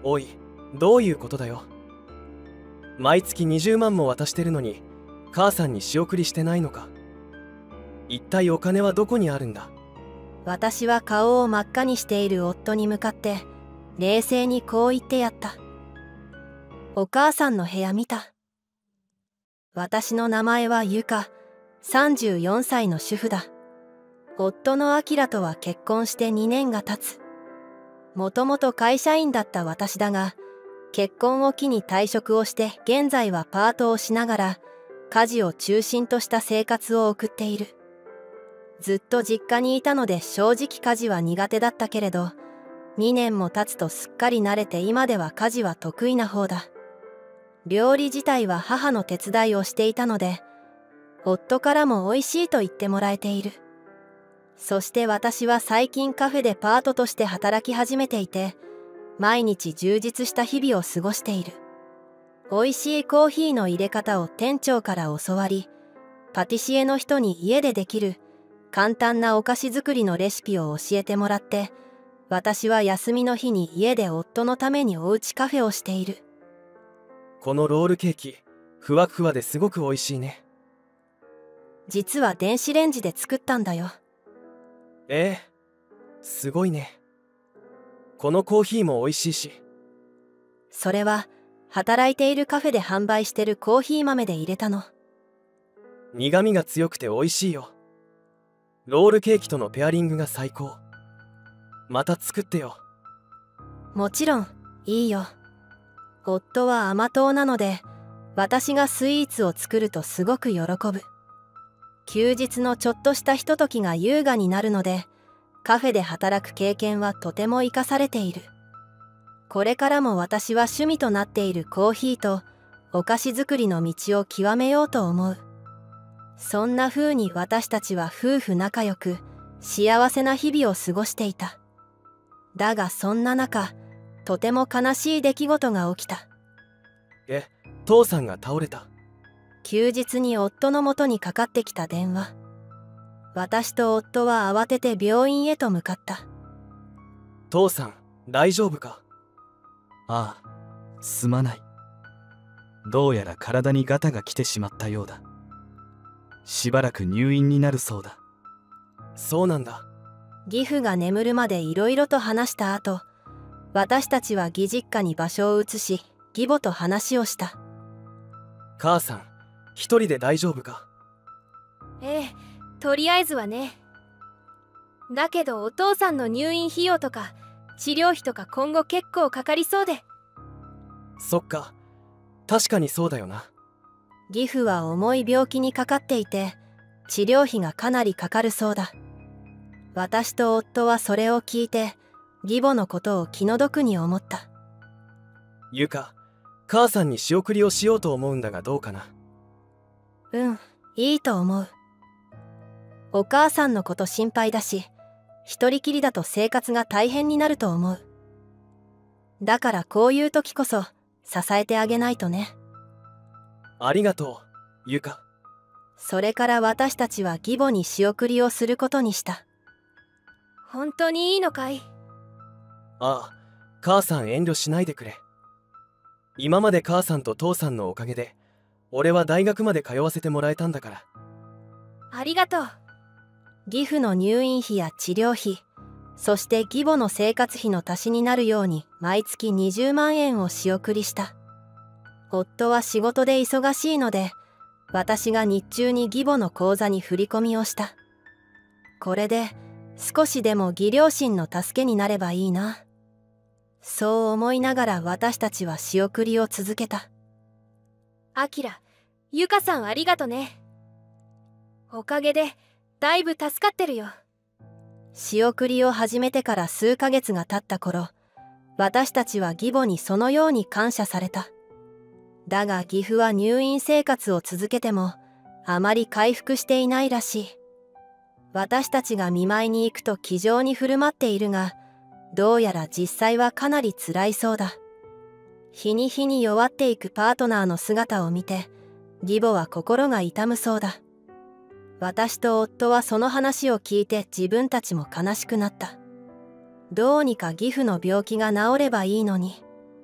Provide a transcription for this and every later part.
おい、どういうことだよ。毎月20万も渡してるのに母さんに仕送りしてないのか。一体お金はどこにあるんだ。 私は顔を真っ赤にしている夫に向かって冷静にこう言ってやった。お母さんの部屋見た？私の名前はゆか、34歳の主婦だ。夫のあきらとは結婚して2年が経つ。もともと会社員だった私だが、結婚を機に退職をして現在はパートをしながら家事を中心とした生活を送っている。ずっと実家にいたので正直家事は苦手だったけれど、2年も経つとすっかり慣れて今では家事は得意な方だ。料理自体は母の手伝いをしていたので、夫からも美味しいと言ってもらえている。そして私は最近カフェでパートとして働き始めていて、毎日充実した日々を過ごしている。美味しいコーヒーの入れ方を店長から教わり、パティシエの人に家でできる簡単なお菓子作りのレシピを教えてもらって、私は休みの日に家で夫のためにおうちカフェをしている。 このロールケーキ、ふわふわですごく美味しいね。 実は電子レンジで作ったんだよ。 すごいね。このコーヒーも美味しいし。 それは働いているカフェで販売してるコーヒー豆で入れたの。 苦味が強くて美味しいよ。ロールケーキとのペアリングが最高。また作ってよ。 もちろんいいよ。夫は甘党なので、私がスイーツを作るとすごく喜ぶ。休日のちょっとしたひとときが優雅になるので、カフェで働く経験はとても生かされている。これからも私は趣味となっているコーヒーとお菓子作りの道を極めようと思う。そんな風に私たちは夫婦仲良く幸せな日々を過ごしていた。だがそんな中、とても悲しい出来事が起きた。 父さんが倒れた。 休日に夫のもとにかかってきた電話。私と夫は慌てて病院へと向かった。 父さん、大丈夫か。 ああ、すまない。どうやら体にガタが来てしまったようだ。しばらく入院になるそうだ。 そうなんだ。 義父が眠るまでいろいろと話した後、私たちは義実家に場所を移し、義母と話をした。 母さん、一人で大丈夫か。 とりあえずはね。だけどお父さんの入院費用とか治療費とか今後結構かかりそうで。 そっか、確かにそうだよな。 義父は重い病気にかかっていて、治療費がかなりかかるそうだ。私と夫はそれを聞いて、義母のことを気の毒に思った。 ゆか、母さんに仕送りをしようと思うんだがどうかな。 いいと思う。お母さんのこと心配だし、一人きりだと生活が大変になると思う。だからこういう時こそ支えてあげないとね。 ありがとう、ゆか。 それから私たちは義母に仕送りをすることにした。 本当にいいのかい？ ああ、母さん遠慮しないでくれ。今まで母さんと父さんのおかげで俺は大学まで通わせてもらえたんだから。 ありがとう。 義父の入院費や治療費、そして義母の生活費の足しになるように毎月20万円を仕送りした。夫は仕事で忙しいので、私が日中に義母の口座に振り込みをした。これで少しでも義両親の助けになればいいな。そう思いながら私たちは仕送りを続けた。 あきら、ゆかさんありがとね。おかげでだいぶ助かってるよ。 仕送りを始めてから数ヶ月が経った頃、私たちは義母にそのように感謝された。だが義父は入院生活を続けてもあまり回復していないらしい。私たちが見舞いに行くと気丈に振る舞っているが、どうやら実際はかなり辛いそうだ。日に日に弱っていくパートナーの姿を見て、義母は心が痛むそうだ。私と夫はその話を聞いて自分たちも悲しくなった。どうにか義父の病気が治ればいいのに。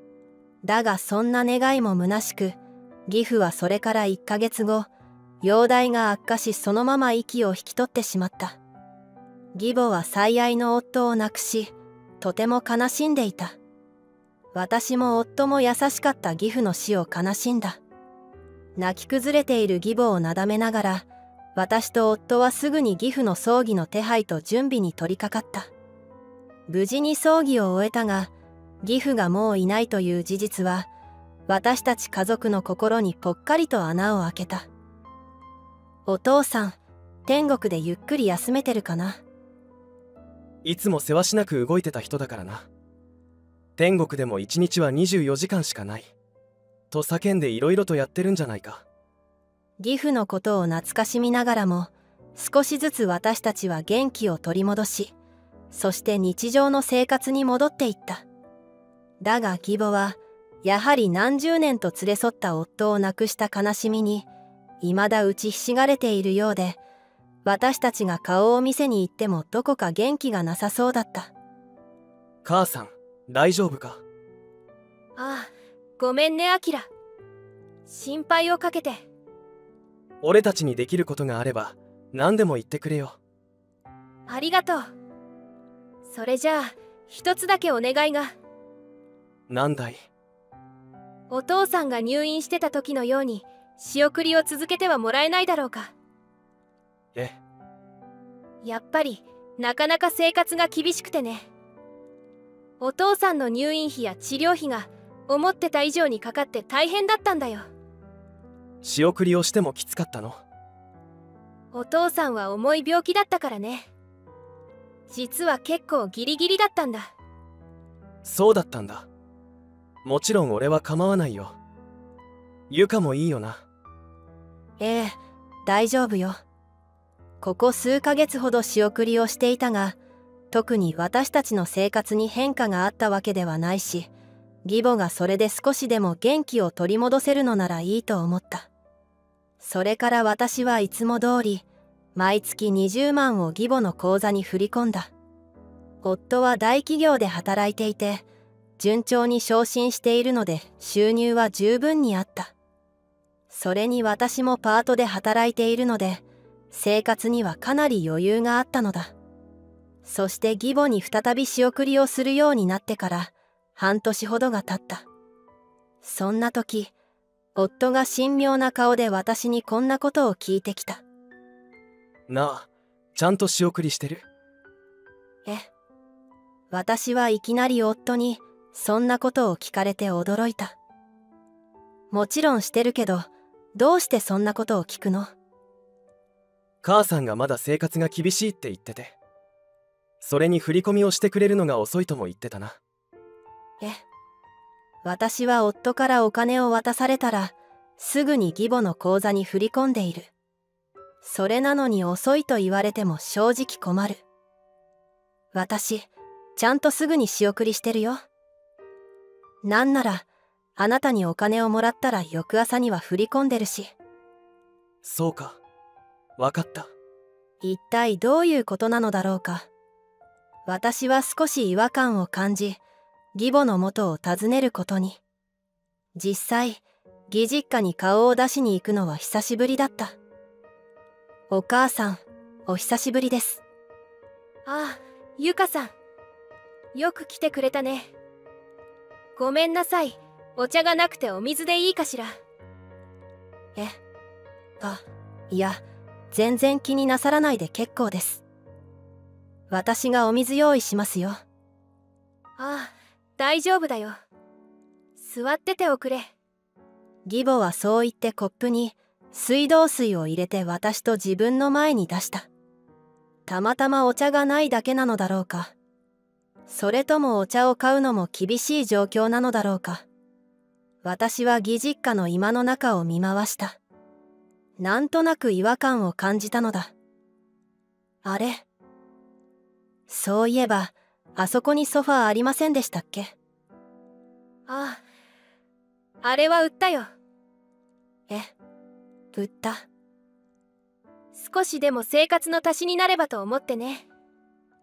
だがそんな願いも虚しく、義父はそれから1ヶ月後、容体が悪化しそのまま息を引き取ってしまった。義母は最愛の夫を亡くし、とても悲しんでいた。私も夫も優しかった義父の死を悲しんだ。泣き崩れている義母をなだめながら、私と夫はすぐに義父の葬儀の手配と準備に取り掛かった。無事に葬儀を終えたが、義父がもういないという事実は、私たち家族の心にぽっかりと穴を開けた。お父さん、天国でゆっくり休めてるかな。 いつもせわしなく動いてた人だからな。天国でも1日は24時間しかない。と叫んでいろいろとやってるんじゃないか。 義父のことを懐かしみながらも、少しずつ私たちは元気を取り戻し、そして日常の生活に戻っていった。だが義母は、やはり何十年と連れ添った夫を亡くした悲しみに、未だ打ちひしがれているようで、私たちが顔を見せに行ってもどこか元気がなさそうだった。 母さん、大丈夫か？ ああ、ごめんね、アキラ。心配をかけて。 俺たちにできることがあれば、何でも言ってくれよ。 ありがとう。それじゃあ、一つだけお願いが。 なんだい？ お父さんが入院してた時のように、仕送りを続けてはもらえないだろうか。 え？ やっぱり、なかなか生活が厳しくてね。お父さんの入院費や治療費が、思ってた以上にかかって大変だったんだよ。 仕送りをしてもきつかったの？ お父さんは重い病気だったからね。実は結構ギリギリだったんだ。 そうだったんだ。もちろん俺は構わないよ。ゆかもいいよな。 ええ、大丈夫よ。ここ数ヶ月ほど仕送りをしていたが、特に私たちの生活に変化があったわけではないし、義母がそれで少しでも元気を取り戻せるのならいいと思った。それから私はいつも通り、毎月20万を義母の口座に振り込んだ。夫は大企業で働いていて、順調に昇進しているので収入は十分にあった。それに私もパートで働いているので、生活にはかなり余裕があったのだ。そして義母に再び仕送りをするようになってから半年ほどが経った。そんな時、夫が神妙な顔で私にこんなことを聞いてきた。 なあ、ちゃんと仕送りしてる？ え。私はいきなり夫にそんなことを聞かれて驚いた。もちろんしてるけど、どうしてそんなことを聞くの？ 母さんがまだ生活が厳しいって言ってて、それに振り込みをしてくれるのが遅いとも言ってたな。 私は夫からお金を渡されたら、すぐに義母の口座に振り込んでいる。それなのに遅いと言われても正直困る。私、ちゃんとすぐに仕送りしてるよ。なんなら、あなたにお金をもらったら翌朝には振り込んでるし。 そうか、わかった。 一体どういうことなのだろうか。私は少し違和感を感じ、義母の元を訪ねることに。実際、義実家に顔を出しに行くのは久しぶりだった。お母さん、お久しぶりです。 ああ、ゆかさん。よく来てくれたね。ごめんなさい。お茶がなくてお水でいいかしら。 いや、全然気になさらないで結構です。私がお水用意しますよ。 ああ、大丈夫だよ。座ってておくれ。 義母はそう言ってコップに水道水を入れて私と自分の前に出した。たまたまお茶がないだけなのだろうか。それともお茶を買うのも厳しい状況なのだろうか。私は義実家の居間の中を見回した。なんとなく違和感を感じたのだ。あれ？そういえば、あそこにソファーありませんでしたっけ？ ああ、あれは売ったよ。 売った。 少しでも生活の足しになればと思ってね。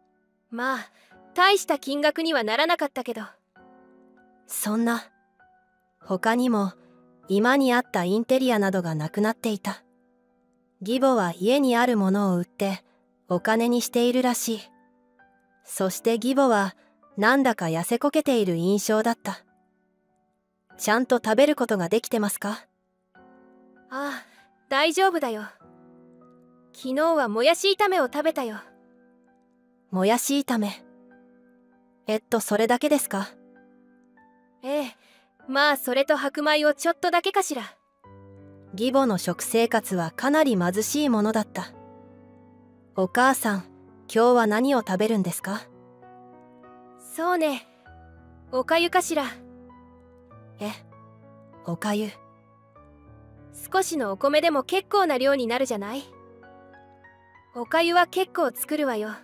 まあ、大した金額にはならなかったけど。 そんな、 他にも居間にあったインテリアなどがなくなっていた。義母は家にあるものを売ってお金にしているらしい。そして義母はなんだか痩せこけている印象だった。ちゃんと食べることができてますか？ ああ、大丈夫だよ。昨日はもやし炒めを食べたよ。 もやし炒め。それだけですか？ ええ、まあそれと白米をちょっとだけかしら。 義母の食生活はかなり貧しいものだった。お母さん、今日は何を食べるんですか？ そうね、おかゆかしら。 おかゆ。 少しのお米でも結構な量になるじゃない。おかゆは結構作るわよ。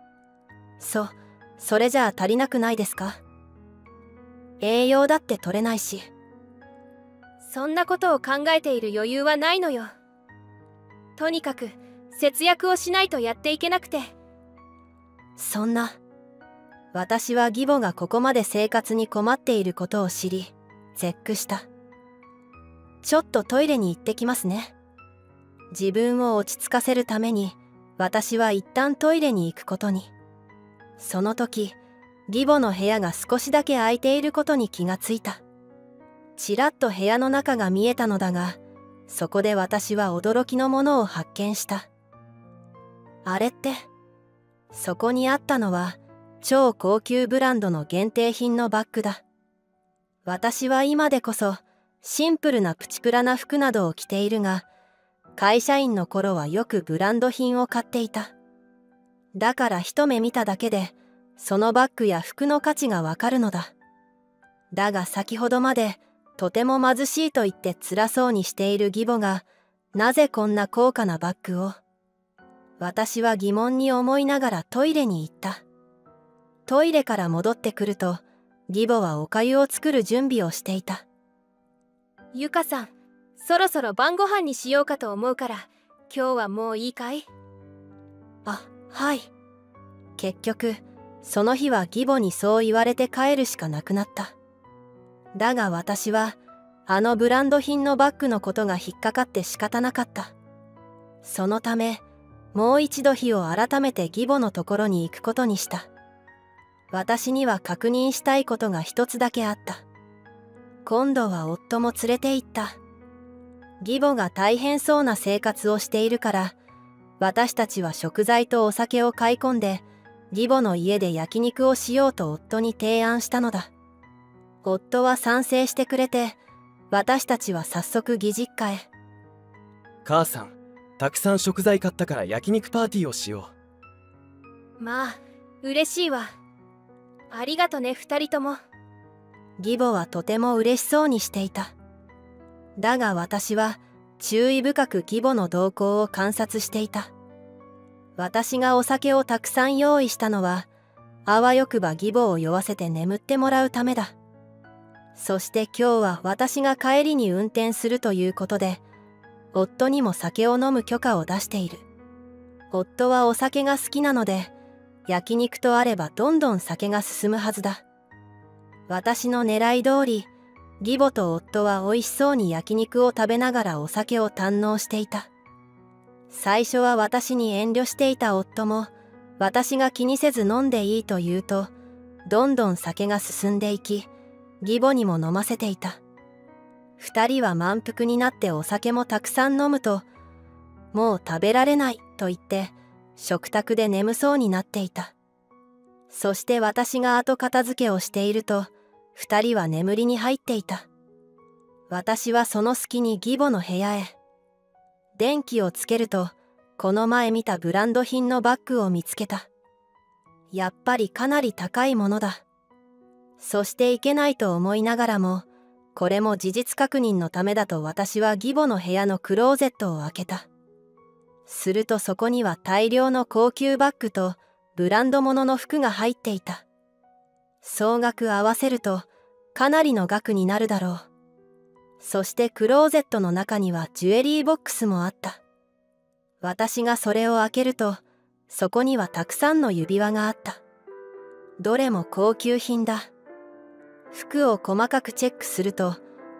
それじゃあ足りなくないですか？栄養だって取れないし。 そんなことを考えている余裕はないのよ。とにかく節約をしないとやっていけなくて。 そんな。私は義母がここまで生活に困っていることを知り、絶句した。ちょっとトイレに行ってきますね。自分を落ち着かせるために、私は一旦トイレに行くことに。その時、義母の部屋が少しだけ空いていることに気がついた。ちらっと部屋の中が見えたのだが、そこで私は驚きのものを発見した。あれって、そこにあったのは超高級ブランドの限定品のバッグだ。私は今でこそシンプルなプチプラな服などを着ているが、会社員の頃はよくブランド品を買っていた。だから一目見ただけでそのバッグや服の価値がわかるのだ。だが先ほどまでとても貧しいと言って辛そうにしている義母がなぜこんな高価なバッグを。私は疑問に思いながらトイレに行った。トイレから戻ってくると義母はおかゆを作る準備をしていた。 ゆかさん、そろそろ晩ご飯にしようかと思うから、今日はもういいかい？ はい。結局その日は義母にそう言われて帰るしかなくなった。だが私はあのブランド品のバッグのことが引っかかって仕方なかった。そのためもう一度日を改めて義母のところに行くことにした。私には確認したいことが一つだけあった。今度は夫も連れて行った。義母が大変そうな生活をしているから、私たちは食材とお酒を買い込んで義母の家で焼肉をしようと夫に提案したのだ。夫は賛成してくれて、私たちは早速義実家へ。 母さん、たくさん食材買ったから焼肉パーティーをしよう。まあ嬉しいわ。ありがとね、二人とも。 義母はとても嬉しそうにしていた。だが私は注意深く義母の動向を観察していた。私がお酒をたくさん用意したのは、あわよくば義母を酔わせて眠ってもらうためだ。そして今日は私が帰りに運転するということで、夫にも酒を飲む許可を出している。夫はお酒が好きなので、焼肉とあればどんどん酒が進むはずだ。私の狙い通り、義母と夫は美味しそうに焼肉を食べながらお酒を堪能していた。最初は私に遠慮していた夫も、私が気にせず飲んでいいと言うと、どんどん酒が進んでいき、義母にも飲ませていた。二人は満腹になってお酒もたくさん飲むと、もう食べられないと言って、食卓で眠そうになっていた。そして私が後片付けをしていると、二人は眠りに入っていた。私はその隙に義母の部屋へ。電気をつけると、この前見たブランド品のバッグを見つけた。やっぱりかなり高いものだ。そしていけないと思いながらも、これも事実確認のためだと私は義母の部屋のクローゼットを開けた。するとそこには大量の高級バッグとブランド物の服が入っていた。総額合わせるとかなりの額になるだろう。そしてクローゼットの中にはジュエリーボックスもあった。私がそれを開けると、そこにはたくさんの指輪があった。どれも高級品だ。服を細かくチェックすると、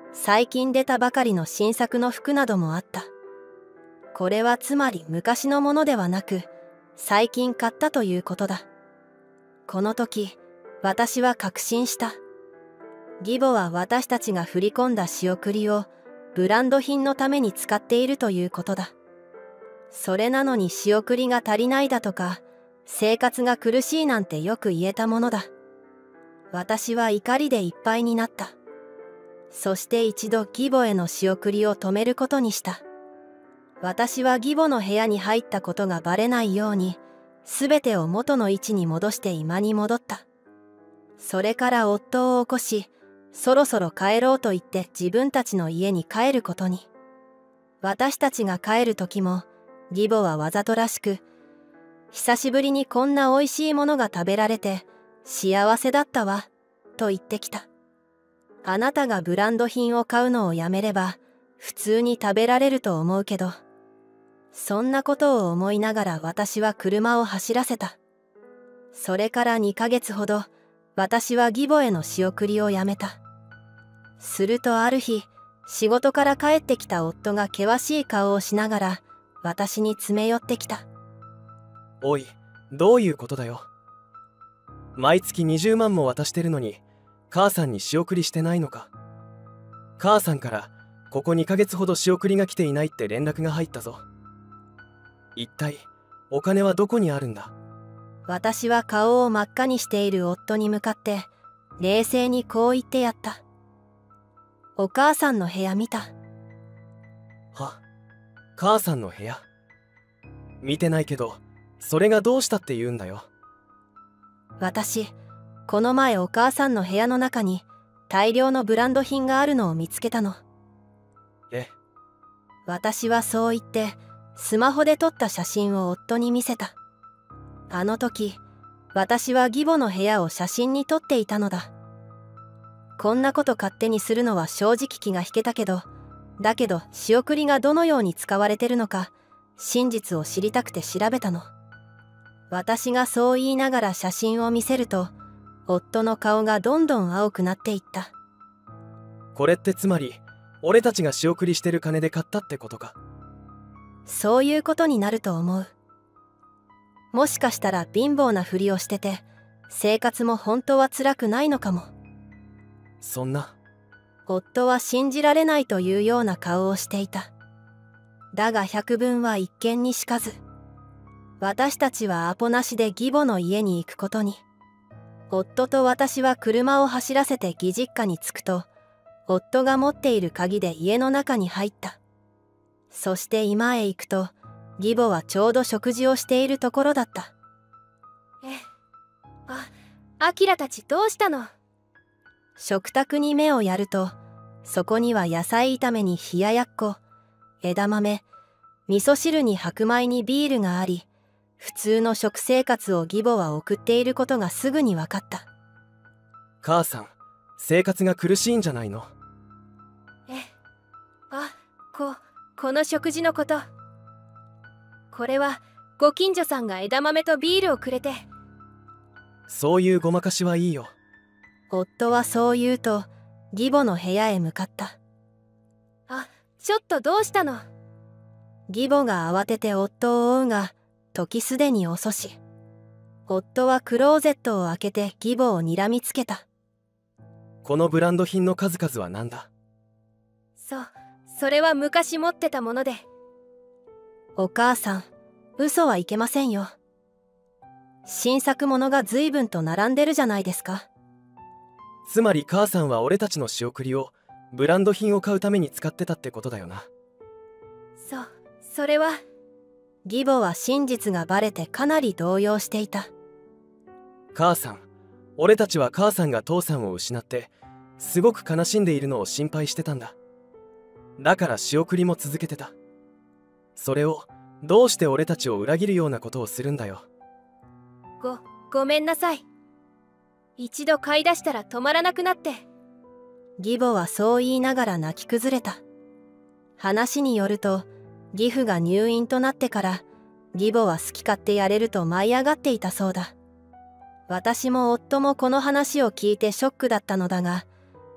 最近出たばかりの新作の服などもあった。これはつまり昔のものではなく、最近買ったということだ。この時、私は確信した。義母は私たちが振り込んだ仕送りをブランド品のために使っているということだ。それなのに仕送りが足りないだとか、生活が苦しいなんてよく言えたものだ。私は怒りでいっぱいになった。そして一度義母への仕送りを止めることにした。私は義母の部屋に入ったことがバレないように、すべてを元の位置に戻して居間に戻った。それから夫を起こし、そろそろ帰ろうと言って自分たちの家に帰ることに。私たちが帰る時も、義母はわざとらしく、久しぶりにこんなおいしいものが食べられて幸せだったわ、と言ってきた。あなたがブランド品を買うのをやめれば、普通に食べられると思うけど、そんなことを思いながら私は車を走らせた。それから2ヶ月ほど、私は義母への仕送りをやめた。するとある日、仕事から帰ってきた夫が険しい顔をしながら、私に詰め寄ってきた。 おい、どういうことだよ。毎月20万も渡してるのに、母さんに仕送りしてないのか。母さんから、ここ2ヶ月ほど仕送りが来ていないって連絡が入ったぞ。一体、お金はどこにあるんだ。 私は顔を真っ赤にしている夫に向かって、冷静にこう言ってやった。お母さんの部屋見た。 は、母さんの部屋。見てないけど、それがどうしたって言うんだよ。 私、この前お母さんの部屋の中に大量のブランド品があるのを見つけたの。 え？ 私はそう言って、スマホで撮った写真を夫に見せた。あの時、私は義母の部屋を写真に撮っていたのだ。こんなこと勝手にするのは正直気が引けたけど、だけど仕送りがどのように使われてるのか、真実を知りたくて調べたの。私がそう言いながら写真を見せると、夫の顔がどんどん青くなっていった。 これってつまり、俺たちが仕送りしてる金で買ったってことか。 そういうことになると思う。もしかしたら貧乏なふりをしてて、生活も本当は辛くないのかも。 そんな。 夫は信じられないというような顔をしていた。だが百聞は一見にしかず。私たちはアポなしで義母の家に行くことに。夫と私は車を走らせて義実家に着くと、夫が持っている鍵で家の中に入った。そして居間へ行くと、義母はちょうど食事をしているところだった。 アキラたちどうしたの？ 食卓に目をやると、そこには野菜炒めに冷ややっこ、枝豆、味噌汁に白米にビールがあり、普通の食生活を義母は送っていることがすぐに分かった。 母さん、生活が苦しいんじゃないの？ この食事のこと。これはご近所さんが枝豆とビールをくれて。 そういうごまかしはいいよ。 夫はそう言うと、義母の部屋へ向かった。 ちょっとどうしたの？ 義母が慌てて夫を追うが、時すでに遅し。夫はクローゼットを開けて義母を睨みつけた。 このブランド品の数々は何だ？ それは昔持ってたもので。 お母さん、嘘はいけませんよ。新作物が随分と並んでるじゃないですか。 つまり母さんは俺たちの仕送りをブランド品を買うために使ってたってことだよな。 それは。 義母は真実がバレてかなり動揺していた。 母さん、俺たちは母さんが父さんを失ってすごく悲しんでいるのを心配してたんだ。だから仕送りも続けてた。それをどうして俺たちを裏切るようなことをするんだよ。 ごめんなさい。一度買い出したら止まらなくなって。 義母はそう言いながら泣き崩れた。話によると、義父が入院となってから義母は好き勝手やれると舞い上がっていたそうだ。私も夫もこの話を聞いてショックだったのだが、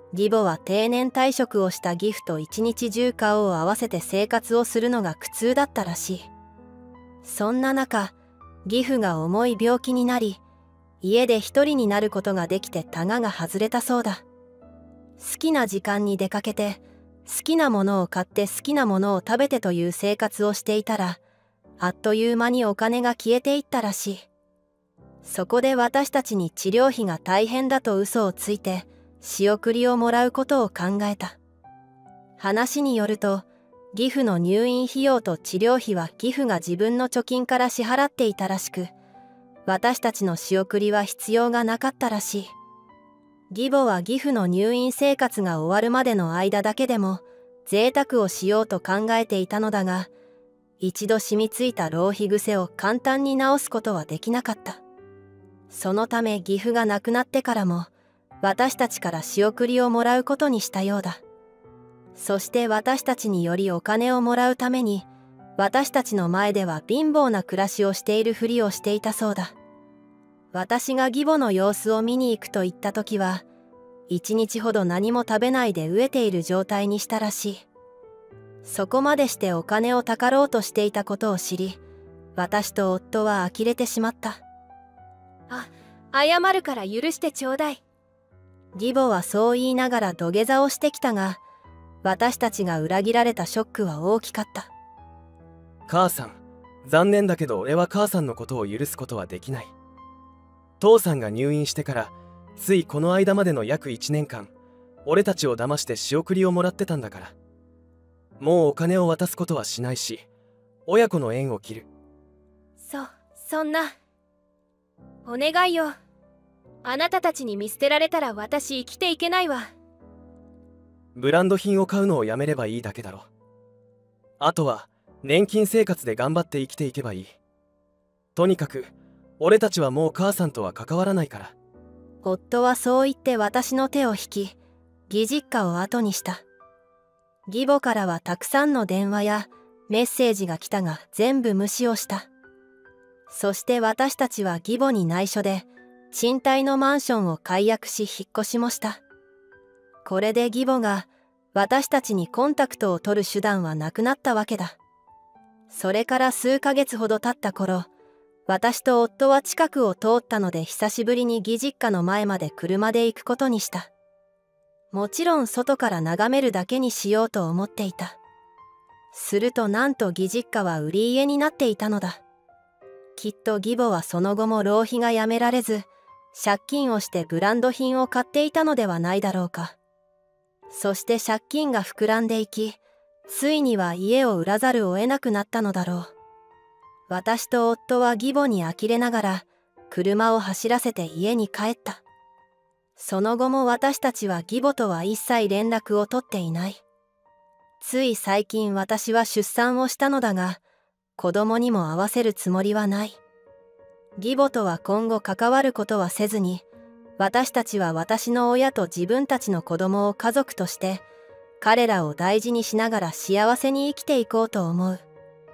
義母は定年退職をした義父と一日中顔を合わせて生活をするのが苦痛だったらしい。そんな中、義父が重い病気になり、家で一人になることができてタガが外れたそうだ。好きな時間に出かけて、好きなものを買って好きなものを食べてという生活をしていたら、あっという間にお金が消えていったらしい。そこで私たちに治療費が大変だと嘘をついて、仕送りをもらうことを考えた。話によると、義父の入院費用と治療費は義父が自分の貯金から支払っていたらしく、私たちの仕送りは必要がなかったらしい。義母は義父の入院生活が終わるまでの間だけでも贅沢をしようと考えていたのだが、一度染みついた浪費癖を簡単に治すことはできなかった。そのため義父が亡くなってからも私たちから仕送りをもらうことにしたようだ。そして私たちによりお金をもらうために、私たちの前では貧乏な暮らしをしているふりをしていたそうだ。私が義母の様子を見に行くと言った時は、一日ほど何も食べないで飢えている状態にしたらしい。そこまでしてお金をたかろうとしていたことを知り、私と夫は呆れてしまった。 謝るから許してちょうだい。 義母はそう言いながら土下座をしてきたが、私たちが裏切られたショックは大きかった。 母さん、残念だけど俺は母さんのことを許すことはできない。父さんが入院してからついこの間までの約1年間、俺たちを騙して仕送りをもらってたんだから。もうお金を渡すことはしないし、親子の縁を切る。 そんな。お願いよ。あなたたちに見捨てられたら私生きていけないわ。 ブランド品を買うのをやめればいいだけだろ。あとは年金生活で頑張って生きていけばいい。とにかく俺たちはもう母さんとは関わらないから。 夫はそう言って私の手を引き、義実家を後にした。義母からはたくさんの電話やメッセージが来たが全部無視をした。そして私たちは義母に内緒で賃貸のマンションを解約し引っ越しもした。これで義母が私たちにコンタクトを取る手段はなくなったわけだ。それから数ヶ月ほど経った頃、私と夫は近くを通ったので久しぶりに義実家の前まで車で行くことにした。もちろん外から眺めるだけにしようと思っていた。するとなんと義実家は売り家になっていたのだ。きっと義母はその後も浪費がやめられず、借金をしてブランド品を買っていたのではないだろうか。そして借金が膨らんでいき、ついには家を売らざるを得なくなったのだろう。私と夫は義母に呆れながら車を走らせて家に帰った。その後も私たちは義母とは一切連絡を取っていない。つい最近私は出産をしたのだが、子供にも会わせるつもりはない。義母とは今後関わることはせずに、私たちは私の親と自分たちの子供を家族として、彼らを大事にしながら幸せに生きていこうと思う。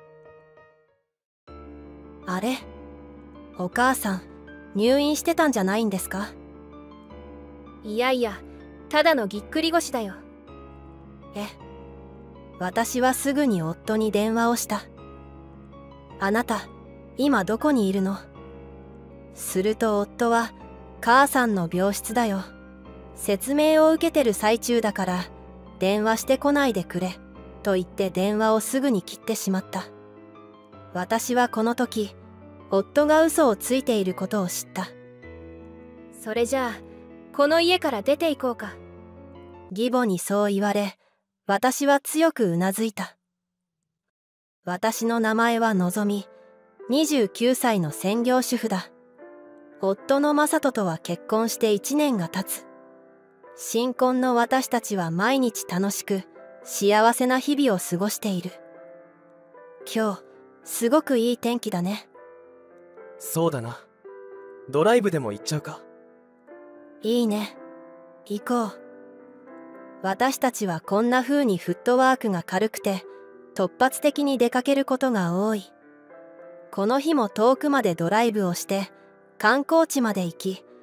あれ？お母さん、入院してたんじゃないんですか？ いやいや、ただのぎっくり腰だよ。 私はすぐに夫に電話をした。あなた、今どこにいるの？すると夫は、母さんの病室だよ。説明を受けてる最中だから、電話してこないでくれ、と言って電話をすぐに切ってしまった。私はこの時、夫が嘘をついていることを知った。 それじゃあ、この家から出て行こうか。 義母にそう言われ、私は強くうなずいた。私の名前はのぞみ、29歳の専業主婦だ。夫の正人とは結婚して1年が経つ。新婚の私たちは毎日楽しく、幸せな日々を過ごしている。今日、すごくいい天気だね。 そうだな。ドライブでも行っちゃうか？ いいね。行こう。私たちはこんな風にフットワークが軽くて、突発的に出かけることが多い。この日も遠くまでドライブをして、観光地まで行き、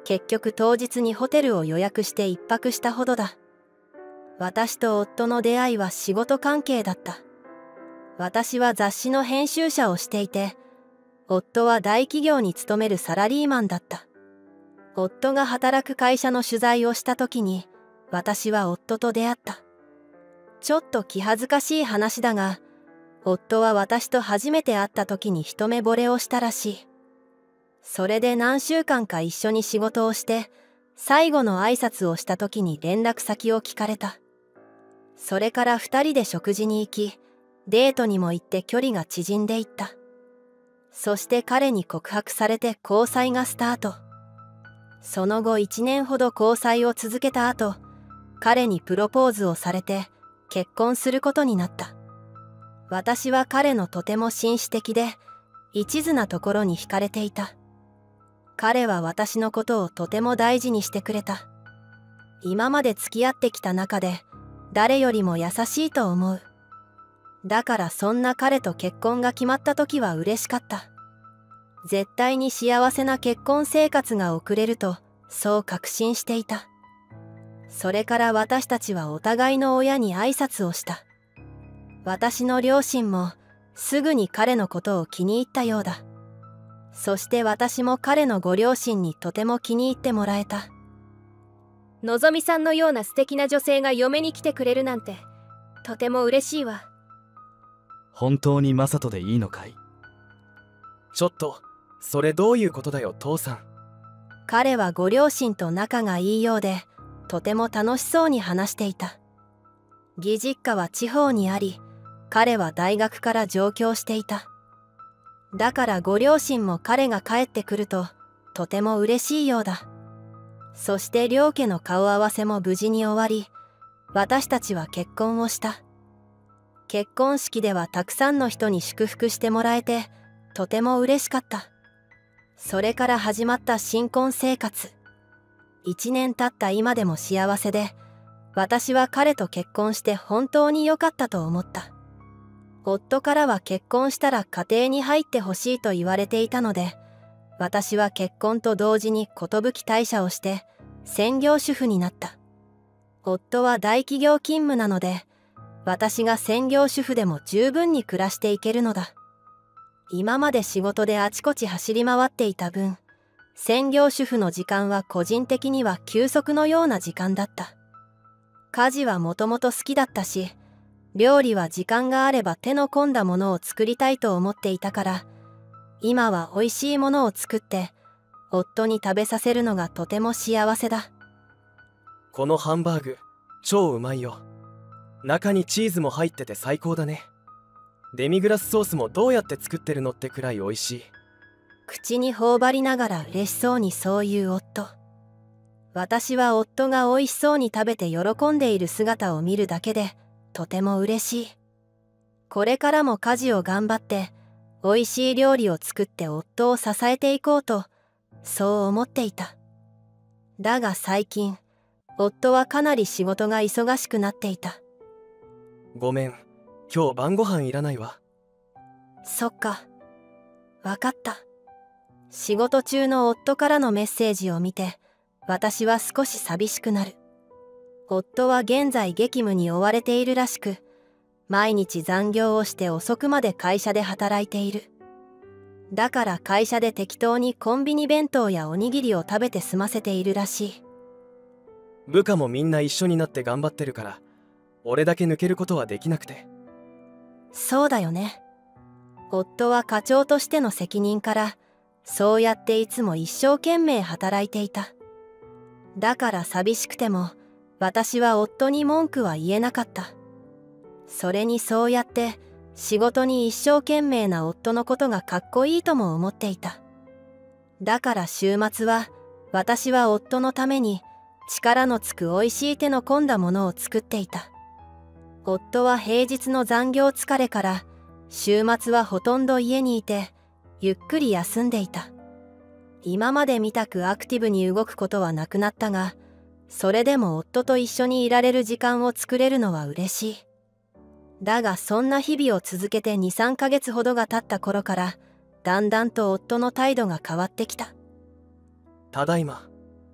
結局当日にホテルを予約して一泊したほどだ。私と夫の出会いは仕事関係だった。私は雑誌の編集者をしていて、夫は大企業に勤めるサラリーマンだった。夫が働く会社の取材をした時に、私は夫と出会った。ちょっと気恥ずかしい話だが、夫は私と初めて会った時に一目惚れをしたらしい。それで何週間か一緒に仕事をして、最後の挨拶をした時に連絡先を聞かれた。それから2人で食事に行き、デートにも行って距離が縮んでいった。そして彼に告白されて交際がスタート。その後1年ほど交際を続けた後、彼にプロポーズをされて結婚することになった。私は彼のとても紳士的で一途なところに惹かれていた。彼は私のことをとても大事にしてくれた。今まで付き合ってきた中で誰よりも優しいと思う。だからそんな彼と結婚が決まった時は嬉しかった。絶対に幸せな結婚生活が送れるとそう確信していた。それから私たちはお互いの親に挨拶をした。私の両親もすぐに彼のことを気に入ったようだ。そして私も彼のご両親にとても気に入ってもらえた。 のぞみさんのような素敵な女性が嫁に来てくれるなんてとても嬉しいわ。 本当にマサトでいいのかい？ ちょっとそれどういうことだよ父さん。 彼はご両親と仲がいいようでとても楽しそうに話していた。義実家は地方にあり、彼は大学から上京していた。だからご両親も彼が帰ってくるととても嬉しいようだ。そして両家の顔合わせも無事に終わり、私たちは結婚をした。結婚式ではたくさんの人に祝福してもらえてとても嬉しかった。それから始まった新婚生活。1年経った今でも幸せで、私は彼と結婚して本当に良かったと思った。夫からは結婚したら家庭に入ってほしいと言われていたので、私は結婚と同時に寿退社をして専業主婦になった。夫は大企業勤務なので、私が専業主婦でも十分に暮らしていけるのだ。今まで仕事であちこち走り回っていた分、専業主婦の時間は個人的には休息のような時間だった。家事はもともと好きだったし、料理は時間があれば手の込んだものを作りたいと思っていたから、今は美味しいものを作って夫に食べさせるのがとても幸せだ。 このハンバーグ超うまいよ。中にチーズも入ってて最高だね。デミグラスソースもどうやって作ってるのってくらい美味しい。 口に頬張りながら嬉しそうにそう言う夫。私は夫が美味しそうに食べて喜んでいる姿を見るだけでとても嬉しい。これからも家事を頑張って美味しい料理を作って夫を支えていこうとそう思っていた。だが最近夫はかなり仕事が忙しくなっていた。 ごめん、今日晩ご飯いらないわ。 そっか、わかった。仕事中の夫からのメッセージを見て私は少し寂しくなる。夫は現在激務に追われているらしく、毎日残業をして遅くまで会社で働いている。だから会社で適当にコンビニ弁当やおにぎりを食べて済ませているらしい。 部下もみんな一緒になって頑張ってるから、俺だけ抜けることはできなくて。 そうだよね。夫は課長としての責任からそうやっていつも一生懸命働いていた。だから寂しくても私は夫に文句は言えなかった。それにそうやって仕事に一生懸命な夫のことがかっこいいとも思っていた。だから週末は私は夫のために力のつくおいしい手の込んだものを作っていた。夫は平日の残業疲れから週末はほとんど家にいてゆっくり休んでいた。今までみたくアクティブに動くことはなくなったが、それでも夫と一緒にいられる時間を作れるのは嬉しい。だがそんな日々を続けて2、3ヶ月ほどが経った頃からだんだんと夫の態度が変わってきた。 ただいま。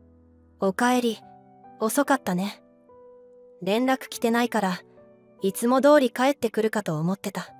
おかえり。遅かったね。連絡来てないから、いつも通り帰ってくるかと思ってた。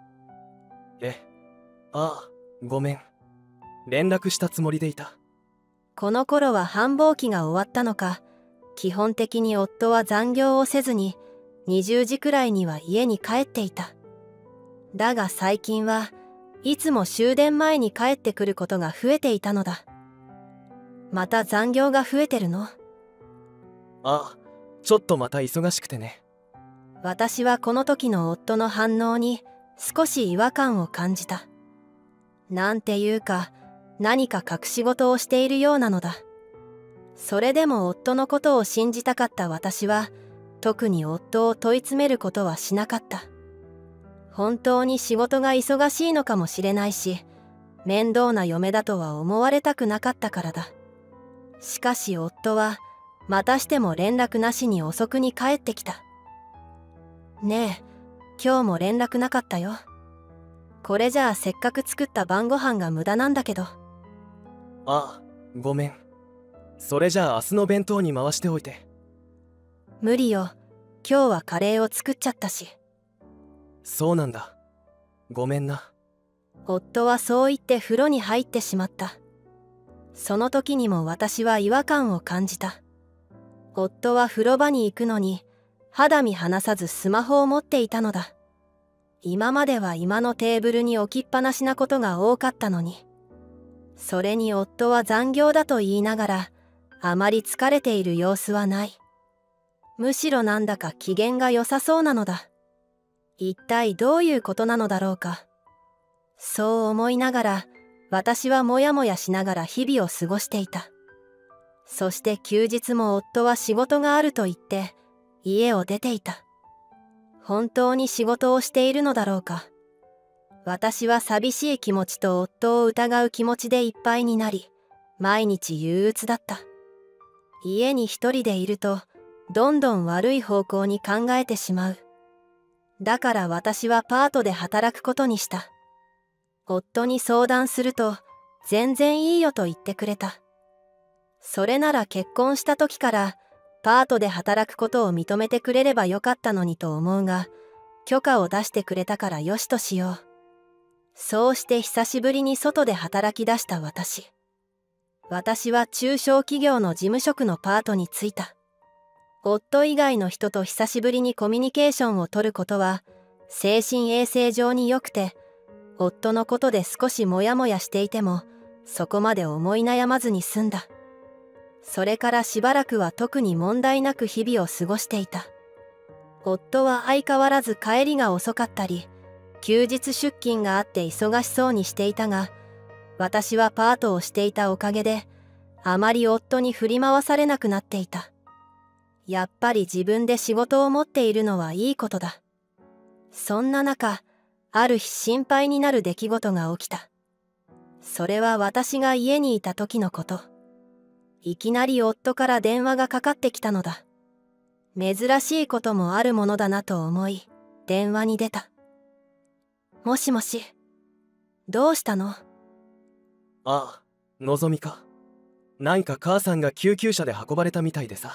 ああ、ごめん。連絡したつもりでいた。 この頃は繁忙期が終わったのか、基本的に夫は残業をせずに、20時くらいには家に帰っていた。だが最近はいつも終電前に帰ってくることが増えていたのだ。また残業が増えてるの？ ああ、ちょっとまた忙しくてね。 私はこの時の夫の反応に少し違和感を感じた。なんていうか、何か隠し事をしているようなのだ。それでも夫のことを信じたかった私は、特に夫を問い詰めることはしなかった。本当に仕事が忙しいのかもしれないし、面倒な嫁だとは思われたくなかったからだ。しかし夫は、またしても連絡なしに遅くに帰ってきた。ねえ、今日も連絡なかったよ。これじゃあせっかく作った晩ご飯が無駄なんだけど。 ああ、ごめん。それじゃあ明日の弁当に回しておいて。 無理よ。今日はカレーを作っちゃったし。 そうなんだ。ごめんな。 夫はそう言って風呂に入ってしまった。その時にも私は違和感を感じた。夫は風呂場に行くのに肌身離さずスマホを持っていたのだ。今までは居間のテーブルに置きっぱなしなことが多かったのに。それに夫は残業だと言いながらあまり疲れている様子はない。むしろなんだか機嫌が良さそうなのだ。一体どういうことなのだろうか。そう思いながら私はもやもやしながら日々を過ごしていた。そして休日も夫は仕事があると言って家を出ていた。本当に仕事をしているのだろうか。私は寂しい気持ちと夫を疑う気持ちでいっぱいになり、毎日憂鬱だった。家に一人でいるとどんどん悪い方向に考えてしまう。だから私はパートで働くことにした。夫に相談すると全然いいよと言ってくれた。それなら結婚した時からパートで働くことを認めてくれればよかったのにと思うが、許可を出してくれたからよしとしよう。そうして久しぶりに外で働き出した私。私は中小企業の事務職のパートに就いた。夫以外の人と久しぶりにコミュニケーションを取ることは精神衛生上に良くて、夫のことで少しモヤモヤしていてもそこまで思い悩まずに済んだ。それからしばらくは特に問題なく日々を過ごしていた。夫は相変わらず帰りが遅かったり、休日出勤があって忙しそうにしていたが、私はパートをしていたおかげであまり夫に振り回されなくなっていた。やっぱり自分で仕事を持っているのはいいことだ。そんな中、ある日心配になる出来事が起きた。それは私が家にいた時のこと。いきなり夫から電話がかかってきたのだ。珍しいこともあるものだなと思い、電話に出た。もしもし、どうしたの？ ああ、のぞみか。なんか母さんが救急車で運ばれたみたいでさ。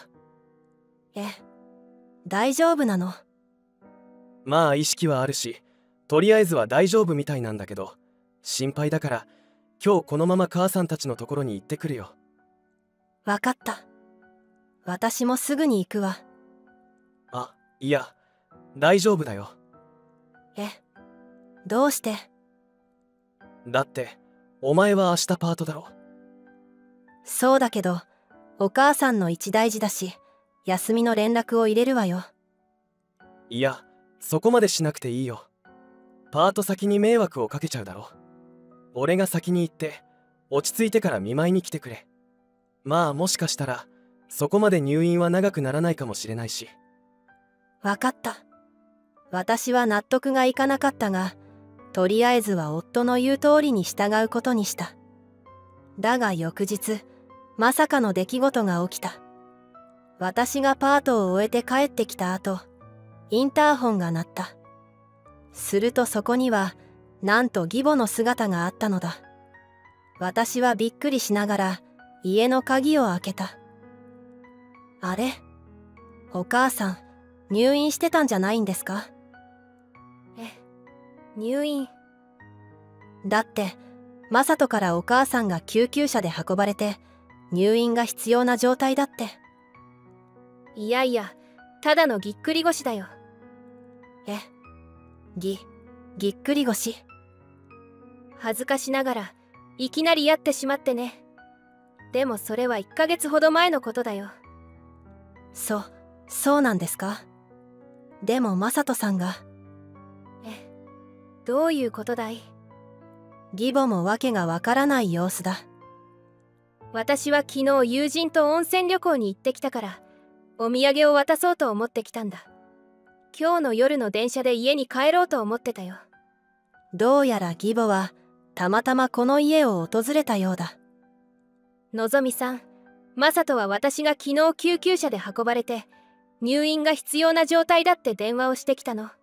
大丈夫なの？ まあ意識はあるし、とりあえずは大丈夫みたいなんだけど、心配だから今日このまま母さんたちのところに行ってくるよ。 わかった。私もすぐに行くわ。 あ、いや、大丈夫だよ。 どうして？ だってお前は明日パートだろ。 そうだけど、お母さんの一大事だし、休みの連絡を入れるわよ。 いや、そこまでしなくていいよ。パート先に迷惑をかけちゃうだろ。俺が先に行って落ち着いてから見舞いに来てくれ。まあもしかしたらそこまで入院は長くならないかもしれないし。 わかった。私は納得がいかなかったが、とりあえずは夫の言う通りに従うことにした。だが翌日、まさかの出来事が起きた。私がパートを終えて帰ってきた後、インターホンが鳴った。するとそこにはなんと義母の姿があったのだ。私はびっくりしながら家の鍵を開けた。 あれ、お母さん入院してたんじゃないんですか？ 入院？ だってマサトからお母さんが救急車で運ばれて入院が必要な状態だって。 いやいや、ただのぎっくり腰だよ。 ぎっくり腰？ 恥ずかしながらいきなりやってしまってね。でもそれは1ヶ月ほど前のことだよ。 そうなんですか？でもマサトさんが。 どういうことだい？ 義母もわけがわからない様子だ。 私は昨日友人と温泉旅行に行ってきたからお土産を渡そうと思ってきたんだ。今日の夜の電車で家に帰ろうと思ってたよ。 どうやら義母はたまたまこの家を訪れたようだ。 のぞみさん、マサトは私が昨日救急車で運ばれて入院が必要な状態だって電話をしてきたの。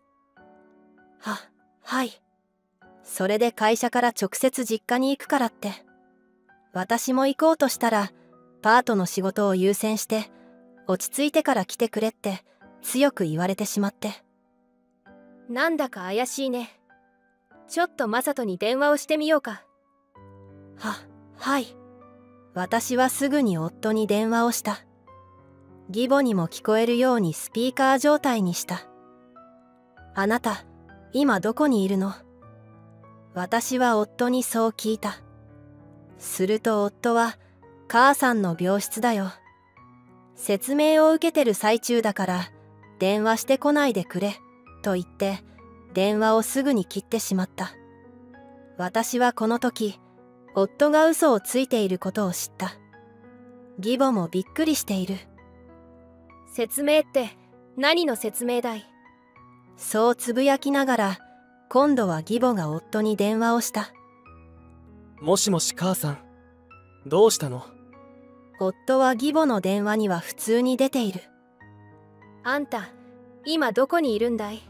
はい。それで会社から直接実家に行くからって。私も行こうとしたらパートの仕事を優先して落ち着いてから来てくれって強く言われてしまって。 なんだか怪しいね。ちょっとマサトに電話をしてみようか。 はい。私はすぐに夫に電話をした。義母にも聞こえるようにスピーカー状態にした。あなた、今どこにいるの？私は夫にそう聞いた。すると夫は、母さんの病室だよ。説明を受けてる最中だから電話してこないでくれと言って電話をすぐに切ってしまった。私はこの時夫が嘘をついていることを知った。義母もびっくりしている。 説明って何の説明だい？ そうつぶやきながら今度は義母が夫に電話をした。 もしもし母さん、どうしたの？ 夫は義母の電話には普通に出ている。 あんた、今どこにいるんだい？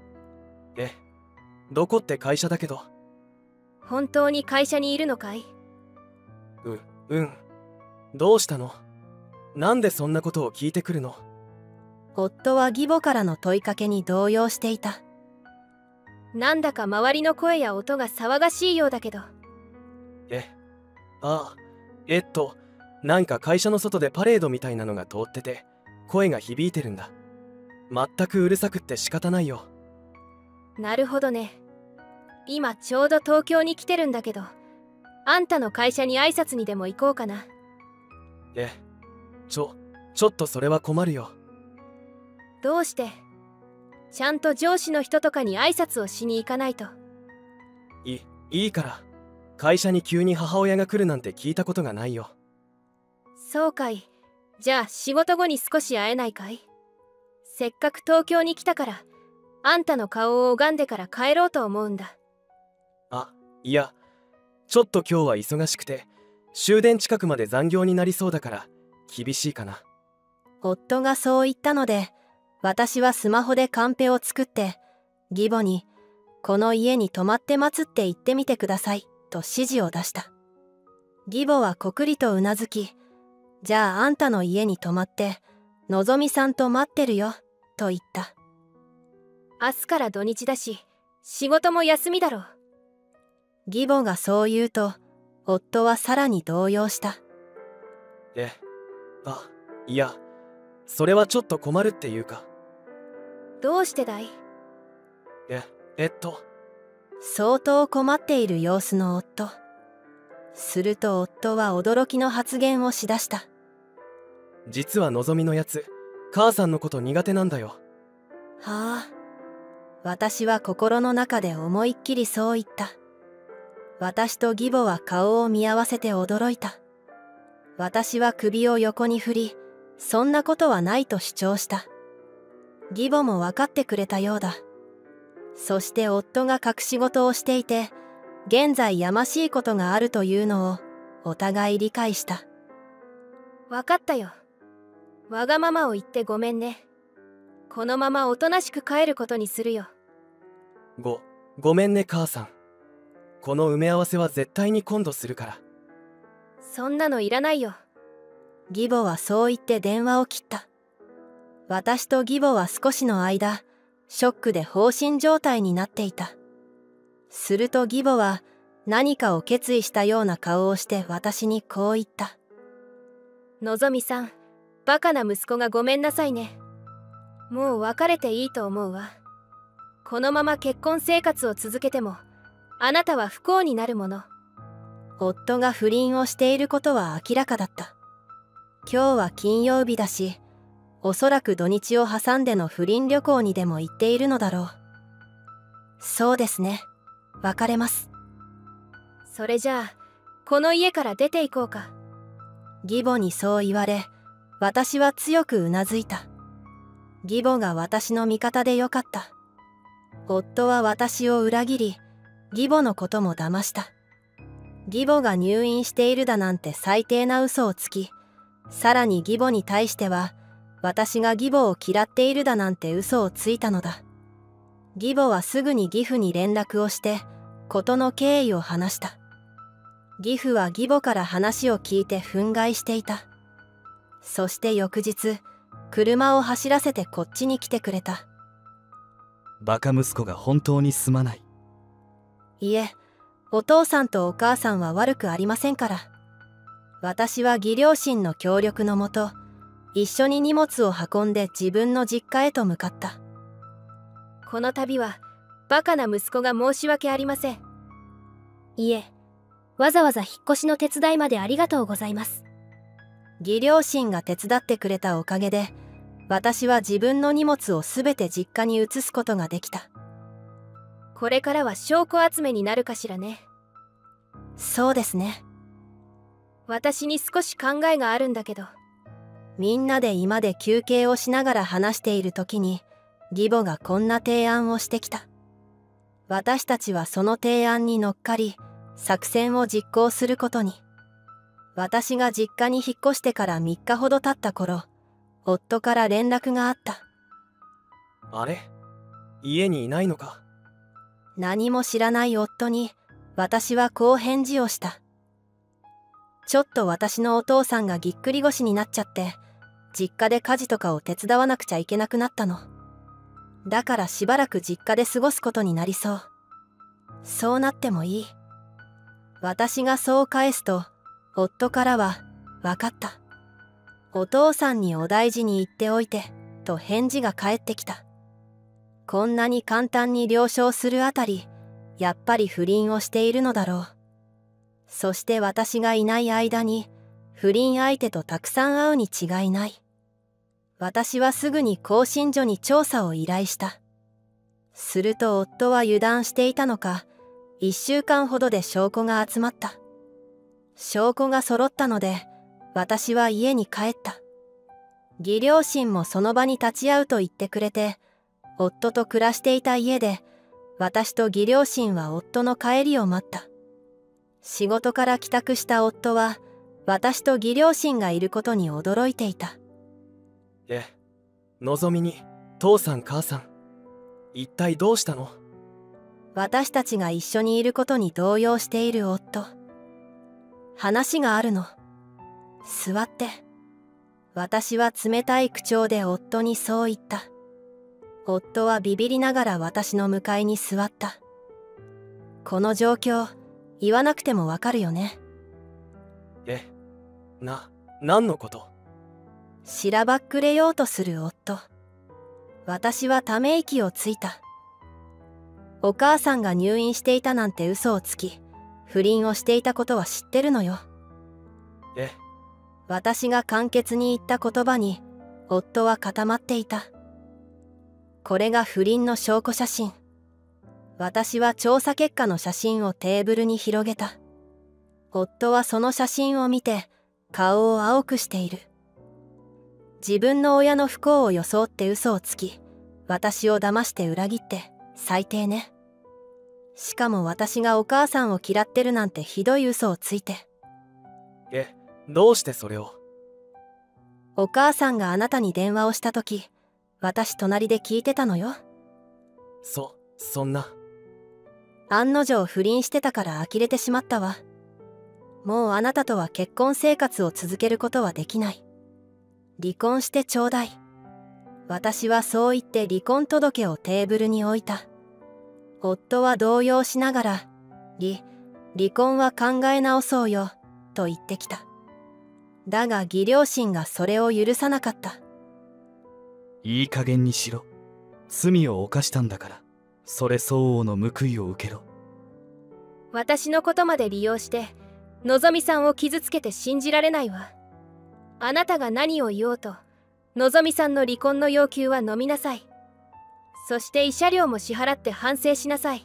どこって会社だけど。 本当に会社にいるのかい？ うん。どうしたの？なんでそんなことを聞いてくるの？ 夫は義母からの問いかけに動揺していた。 なんだか周りの声や音が騒がしいようだけど。 なんか会社の外でパレードみたいなのが通ってて声が響いてるんだ。全くうるさくって仕方ないよ。 なるほどね。今ちょうど東京に来てるんだけど、あんたの会社に挨拶にでも行こうかな。 ちょっとそれは困るよ。 どうして？ちゃんと上司の人とかに挨拶をしに行かないと。 いいから。会社に急に母親が来るなんて聞いたことがないよ。 そうかい。じゃあ仕事後に少し会えないかい？せっかく東京に来たからあんたの顔を拝んでから帰ろうと思うんだ。 いや、ちょっと今日は忙しくて終電近くまで残業になりそうだから厳しいかな。 夫がそう言ったので私はスマホでカンペを作って義母にこの家に泊まって待つって言ってみてくださいと指示を出した。義母はこくりとうなずき、じゃああんたの家に泊まってのぞみさんと待ってるよと言った。 明日から土日だし仕事も休みだろう。 義母がそう言うと夫はさらに動揺した。 いや、それはちょっと困るっていうか。 どうしてだい？ 相当困っている様子の夫。すると夫は驚きの発言をしだした。 実はのぞみのやつ、母さんのこと苦手なんだよ。 私は心の中で思いっきりそう言った。私と義母は顔を見合わせて驚いた。私は首を横に振り、そんなことはないと主張した。義母も分かってくれたようだ。そして夫が隠し事をしていて、現在やましいことがあるというのをお互い理解した。 分かったよ。わがままを言ってごめんね。このままおとなしく帰ることにするよ。 ごめんね母さん。この埋め合わせは絶対に今度するから。 そんなのいらないよ。 義母はそう言って電話を切った。私と義母は少しの間、ショックで放心状態になっていた。すると義母は何かを決意したような顔をして私にこう言った。 のぞみさん、バカな息子がごめんなさいね。もう別れていいと思うわ。このまま結婚生活を続けても、あなたは不幸になるもの。 夫が不倫をしていることは明らかだった。今日は金曜日だし、おそらく土日を挟んでの不倫旅行にでも行っているのだろう。そうですね。別れます。 それじゃあ、この家から出て行こうか。 義母にそう言われ、私は強くうなずいた。義母が私の味方でよかった。夫は私を裏切り、義母のことも騙した。義母が入院しているだなんて最低な嘘をつき、さらに義母に対しては、私が義母を嫌っているだなんて嘘をついたのだ。義母はすぐに義父に連絡をして、事の経緯を話した。義父は義母から話を聞いて憤慨していた。そして翌日、車を走らせてこっちに来てくれた。 バカ息子が本当にすまない。 いえ、お父さんとお母さんは悪くありませんから。私は義両親の協力のもと、一緒に荷物を運んで自分の実家へと向かった。 この度は、バカな息子が申し訳ありません。 いえ、わざわざ引っ越しの手伝いまでありがとうございます。 義両親が手伝ってくれたおかげで、私は自分の荷物をすべて実家に移すことができた。 これからは証拠集めになるかしらね。 そうですね。 私に少し考えがあるんだけど。 みんなで居間で休憩をしながら話している時に、義母がこんな提案をしてきた。私たちはその提案に乗っかり、作戦を実行することに。私が実家に引っ越してから3日ほど経った頃、夫から連絡があった。 あれ？家にいないのか？ 何も知らない夫に、私はこう返事をした。ちょっと私のお父さんがぎっくり腰になっちゃって、実家で家事とかを手伝わなくちゃいけなくなったの。だからしばらく実家で過ごすことになりそう。そうなってもいい。私がそう返すと、夫からは、わかった。お父さんにお大事に言っておいて、と返事が返ってきた。こんなに簡単に了承するあたり、やっぱり不倫をしているのだろう。そして私がいない間に、不倫相手とたくさん会うに違いない。私はすぐに興信所に調査を依頼した。すると夫は油断していたのか、1週間ほどで証拠が集まった。証拠が揃ったので、私は家に帰った。義両親もその場に立ち会うと言ってくれて、夫と暮らしていた家で、私と義両親は夫の帰りを待った。仕事から帰宅した夫は、私と義両親がいることに驚いていた。 のぞみに、父さん母さん、一体どうしたの？ 私たちが一緒にいることに動揺している夫。話があるの。座って。私は冷たい口調で夫にそう言った。夫はビビりながら私の向かいに座った。この状況、言わなくてもわかるよね。 何のこと？ しらばっくれようとする夫。私はため息をついた。お母さんが入院していたなんて嘘をつき、不倫をしていたことは知ってるのよ。私が簡潔に言った言葉に、夫は固まっていた。これが不倫の証拠写真。私は調査結果の写真をテーブルに広げた。夫はその写真を見て、顔を青くしている。自分の親の不幸を装って嘘をつき、私を騙して裏切って最低ね。しかも私がお母さんを嫌ってるなんてひどい嘘をついて。 どうしてそれを？ お母さんがあなたに電話をしたとき、私隣で聞いてたのよ。 そんな。 案の定不倫してたから呆れてしまったわ。 もうあなたとは結婚生活を続けることはできない。離婚してちょうだい。私はそう言って離婚届をテーブルに置いた。夫は動揺しながら、離婚は考え直そうよ、と言ってきた。だが義両親がそれを許さなかった。 いい加減にしろ。罪を犯したんだから、それ相応の報いを受けろ。 私のことまで利用してのぞみさんを傷つけて信じられないわ。あなたが何を言おうとのぞみさんの離婚の要求は飲みなさい。そして慰謝料も支払って反省しなさい。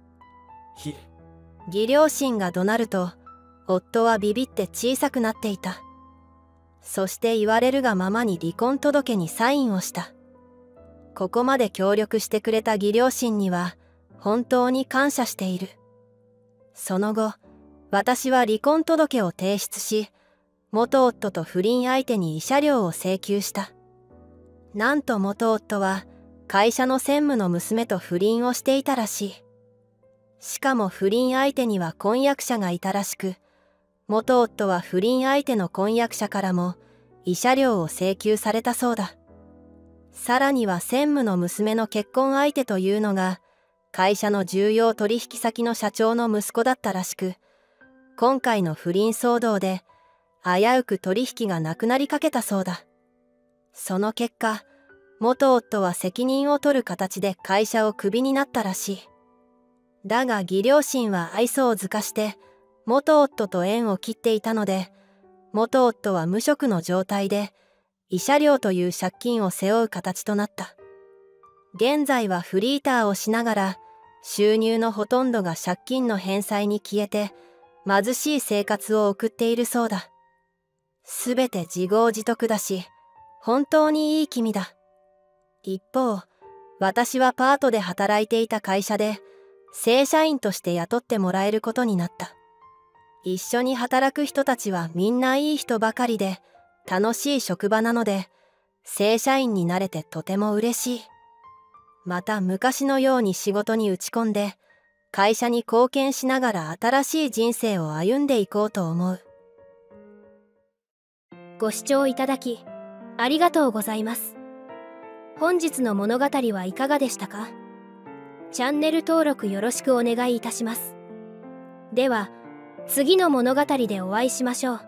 義両親が怒鳴ると、夫はビビって小さくなっていた。そして言われるがままに離婚届にサインをした。ここまで協力してくれた義両親には本当に感謝している。その後、私は離婚届を提出し、元夫と不倫相手に慰謝料を請求した。なんと元夫は会社の専務の娘と不倫をしていたらしい。しかも不倫相手には婚約者がいたらしく、元夫は不倫相手の婚約者からも慰謝料を請求されたそうだ。さらには専務の娘の結婚相手というのが会社の重要取引先の社長の息子だったらしく、今回の不倫騒動で危うく取引がなくなりかけたそうだ。その結果、元夫は責任を取る形で会社をクビになったらしい。だが義両親は愛想を尽かして元夫と縁を切っていたので、元夫は無職の状態で慰謝料という借金を背負う形となった。現在はフリーターをしながら収入のほとんどが借金の返済に消えて貧しい生活を送っているそうだ。すべて自業自得だし、本当にいい気味だ。一方、私はパートで働いていた会社で正社員として雇ってもらえることになった。一緒に働く人たちはみんないい人ばかりで楽しい職場なので、正社員になれてとても嬉しい。また昔のように仕事に打ち込んで会社に貢献しながら新しい人生を歩んでいこうと思う。 ご視聴いただきありがとうございます。本日の物語はいかがでしたか？チャンネル登録よろしくお願いいたします。では、次の物語でお会いしましょう。